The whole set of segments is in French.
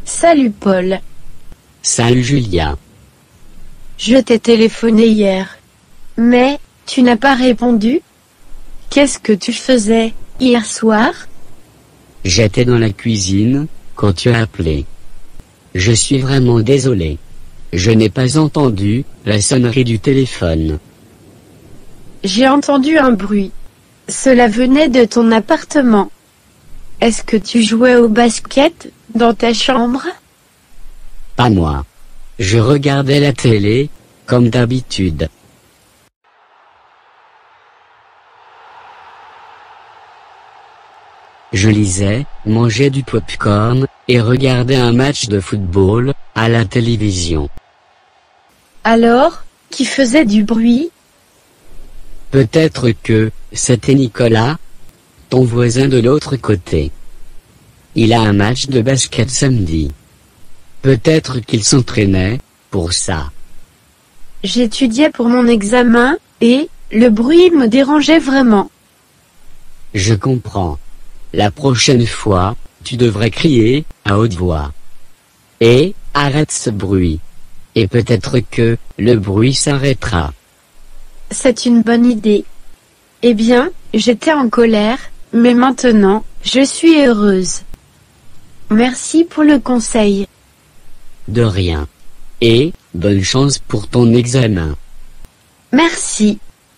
Salut Paul. Salut Julia. Je t'ai téléphoné hier. Mais, tu n'as pas répondu? Qu'est-ce que tu faisais, hier soir? J'étais dans la cuisine, quand tu as appelé. Je suis vraiment désolé. Je n'ai pas entendu la sonnerie du téléphone. J'ai entendu un bruit. Cela venait de ton appartement. Est-ce que tu jouais au basket, dans ta chambre? Pas moi. Je regardais la télé, comme d'habitude. Je lisais, mangeais du popcorn, et regardais un match de football, à la télévision. Alors, qui faisait du bruit? Peut-être que, c'était Nicolas, ton voisin de l'autre côté. Il a un match de basket samedi. Peut-être qu'il s'entraînait, pour ça. J'étudiais pour mon examen, et, le bruit me dérangeait vraiment. Je comprends. La prochaine fois, tu devrais crier, à haute voix. Et, arrête ce bruit. Et peut-être que, le bruit s'arrêtera. C'est une bonne idée. Eh bien, j'étais en colère, mais maintenant, je suis heureuse. Merci pour le conseil. De rien. Et, bonne chance pour ton examen. Merci.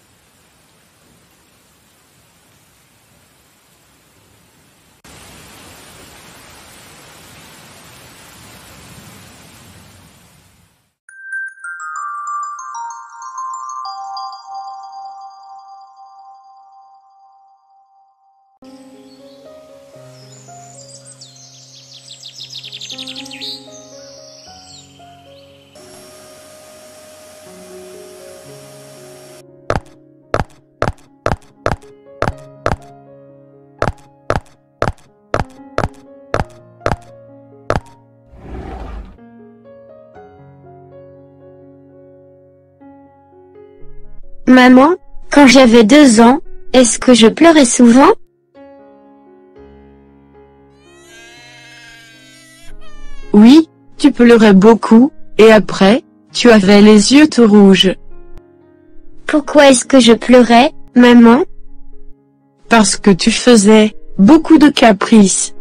Maman, quand j'avais 2 ans, est-ce que je pleurais souvent? Oui, tu pleurais beaucoup, et après, tu avais les yeux tout rouges. Pourquoi est-ce que je pleurais, maman? Parce que tu faisais beaucoup de caprices.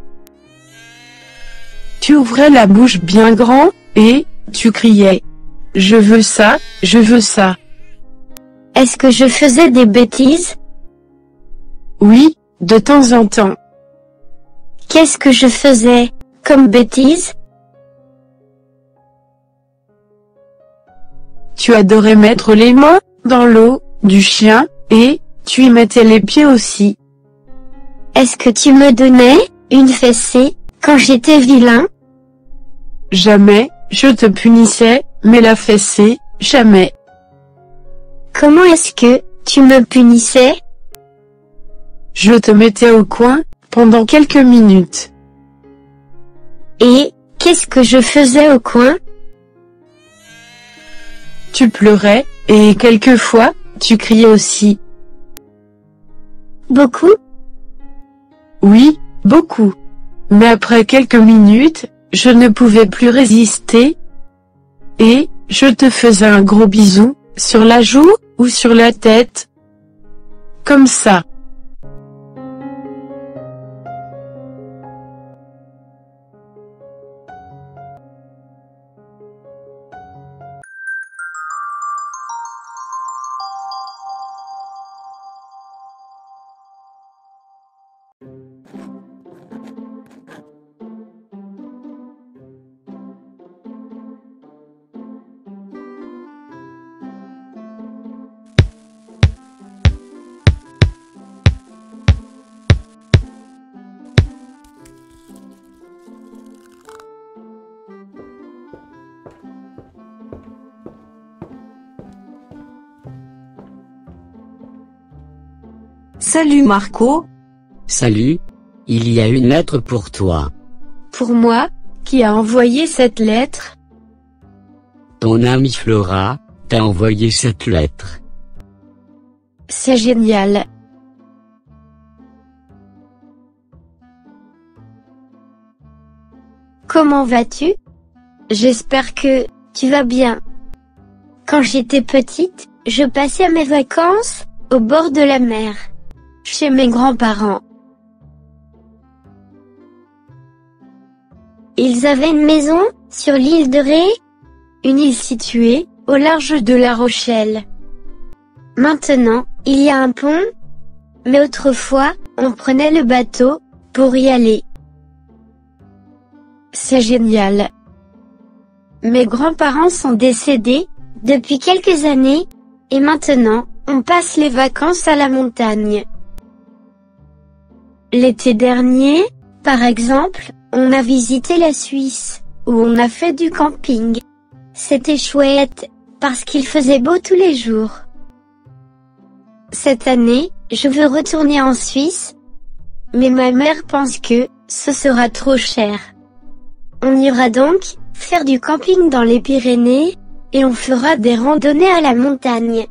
Tu ouvrais la bouche bien grand, et tu criais. Je veux ça, je veux ça. Est-ce que je faisais des bêtises? Oui, de temps en temps. Qu'est-ce que je faisais, comme bêtise? Tu adorais mettre les mains dans l'eau du chien, et tu y mettais les pieds aussi. Est-ce que tu me donnais une fessée quand j'étais vilain? Jamais, je te punissais, mais la fessée, jamais. Comment est-ce que tu me punissais? Je te mettais au coin, pendant quelques minutes. Et, qu'est-ce que je faisais au coin? Tu pleurais, et quelquefois, tu criais aussi. Beaucoup? Oui, beaucoup. Mais après quelques minutes, je ne pouvais plus résister. Et, je te faisais un gros bisou, sur la joue, ou sur la tête. Comme ça. Salut Marco. Salut. Il y a une lettre pour toi. Pour moi, qui a envoyé cette lettre? Ton amie Flora t'a envoyé cette lettre. C'est génial. Comment vas-tu? J'espère que tu vas bien. Quand j'étais petite, je passais mes vacances au bord de la mer, chez mes grands-parents. Ils avaient une maison sur l'île de Ré, une île située au large de La Rochelle. Maintenant, il y a un pont, mais autrefois, on prenait le bateau pour y aller. C'est génial. Mes grands-parents sont décédés depuis quelques années, et maintenant, on passe les vacances à la montagne. L'été dernier, par exemple, on a visité la Suisse, où on a fait du camping. C'était chouette, parce qu'il faisait beau tous les jours. Cette année, je veux retourner en Suisse, mais ma mère pense que ce sera trop cher. On ira donc faire du camping dans les Pyrénées, et on fera des randonnées à la montagne.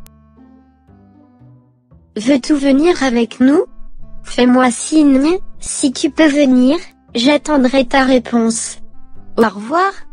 Veux-tu venir avec nous? Fais-moi signe, si tu peux venir, j'attendrai ta réponse. Au revoir.